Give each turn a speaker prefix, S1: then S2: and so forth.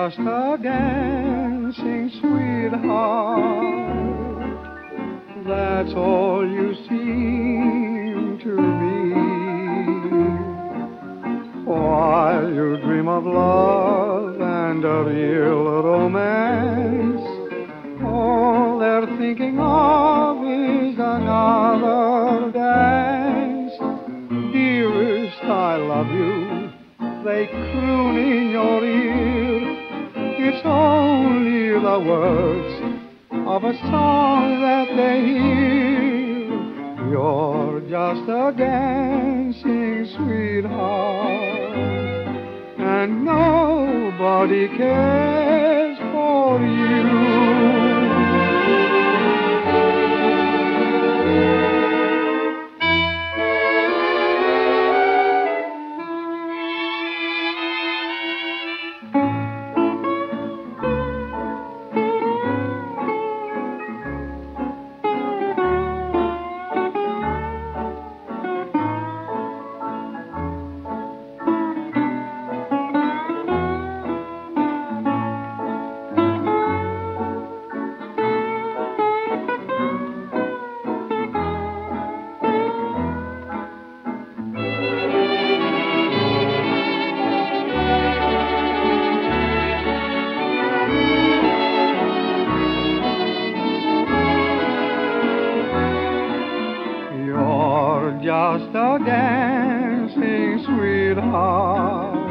S1: just a dancing sweetheart. That's all you seem to be. While you dream of love and a real romance, all they're thinking of is another dance. Dearest, I love you, they croon in your ear. It's only the words of a song that they hear. You're just a dancing sweetheart, and nobody cares for you. Just a dancing sweetheart,